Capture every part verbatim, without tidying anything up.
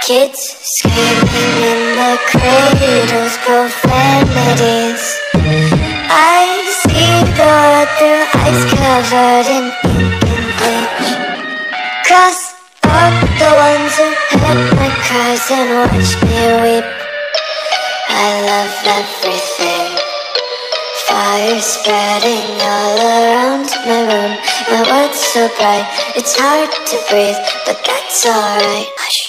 Kids screaming in the cradles, profanities. I see the world through ice covered in ink and bleach. Cross out the ones who heard my cries and watched me weep. I love everything. Fire spreading all around my room. My world's so bright, it's hard to breathe, but that's alright. Hush.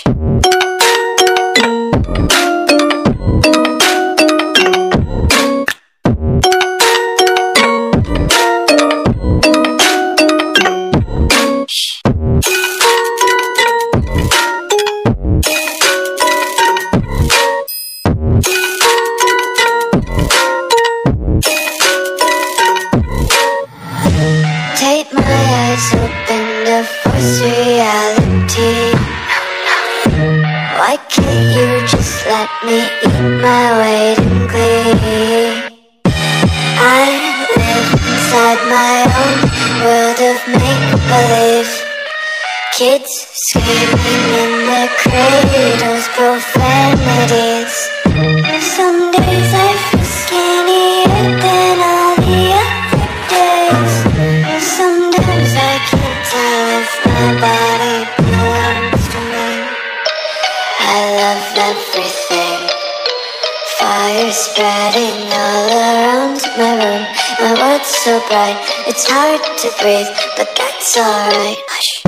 Take my eyes open to force reality. Why can't you just let me eat my weight in glee? I live inside my own world of make-believe. Kids screaming in their cradles, profanities. Some days I feel skinnier than all the other days. Sometimes I can't tell if my body belongs to me. I love everything. Fire spreading all around my room. My world's so bright, it's hard to breathe, but that's alright. Hush.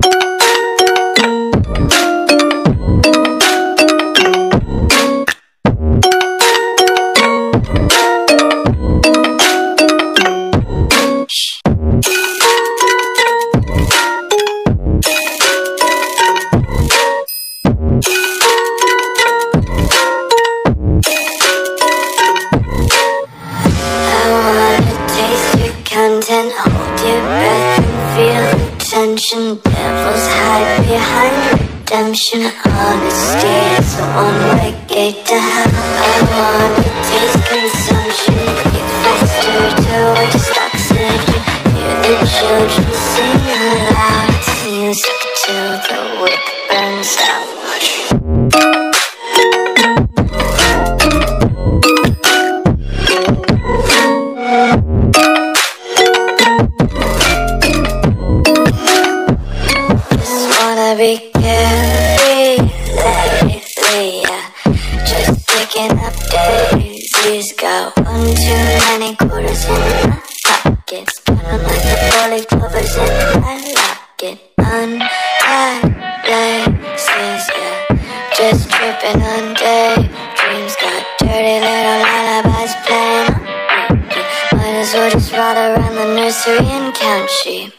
Content, hold your breath and feel the tension. Devils hide behind redemption. Honesty is a one-way gate to hell. I wanna taste consumption. Get faster towards oxygen. Hear the children sing aloud. It's music till the wick burns out. Be carefree lately, yeah. Just picking up daisies. Got one too many quarters in my pockets. Got 'em like the four-leaf clovers in my locket. Untied laces, yeah. Just tripping on daydreams. Got dirty little lullabies playing on repeat. Might as well just ride around the nursery and count sheep.